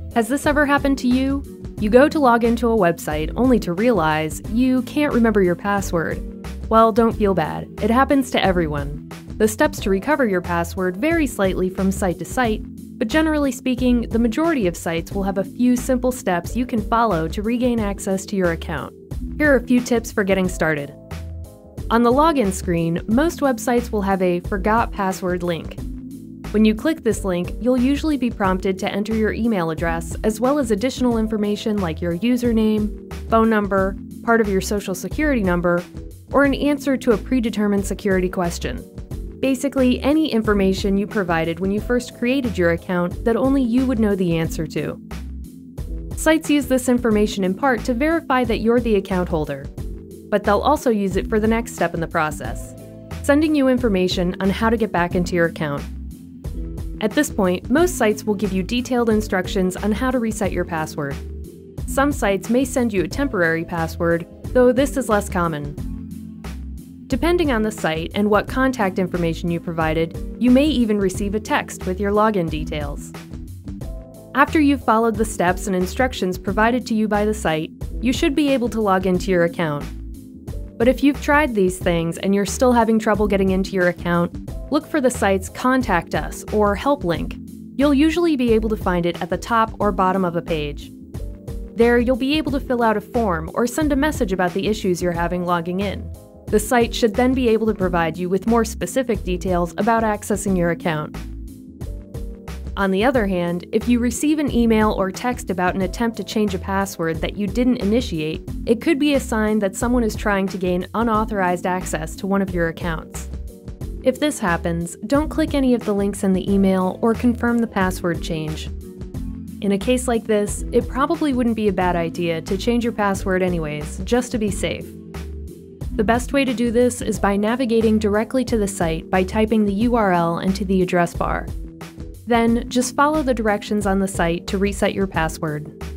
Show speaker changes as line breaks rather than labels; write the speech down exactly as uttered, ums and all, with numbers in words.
Has this ever happened to you? You go to log into a website only to realize you can't remember your password. Well, don't feel bad. It happens to everyone. The steps to recover your password vary slightly from site to site, but generally speaking, the majority of sites will have a few simple steps you can follow to regain access to your account. Here are a few tips for getting started. On the login screen, most websites will have a Forgot Password link. When you click this link, you'll usually be prompted to enter your email address, as well as additional information like your username, phone number, part of your social security number, or an answer to a predetermined security question. Basically, any information you provided when you first created your account that only you would know the answer to. Sites use this information in part to verify that you're the account holder, but they'll also use it for the next step in the process, sending you information on how to get back into your account. At this point, most sites will give you detailed instructions on how to reset your password. Some sites may send you a temporary password, though this is less common. Depending on the site and what contact information you provided, you may even receive a text with your login details. After you've followed the steps and instructions provided to you by the site, you should be able to log into your account. But if you've tried these things and you're still having trouble getting into your account, look for the site's Contact Us or Help link. You'll usually be able to find it at the top or bottom of a page. There, you'll be able to fill out a form or send a message about the issues you're having logging in. The site should then be able to provide you with more specific details about accessing your account. On the other hand, if you receive an email or text about an attempt to change a password that you didn't initiate, it could be a sign that someone is trying to gain unauthorized access to one of your accounts. If this happens, don't click any of the links in the email or confirm the password change. In a case like this, it probably wouldn't be a bad idea to change your password anyways, just to be safe. The best way to do this is by navigating directly to the site by typing the U R L into the address bar. Then, just follow the directions on the site to reset your password.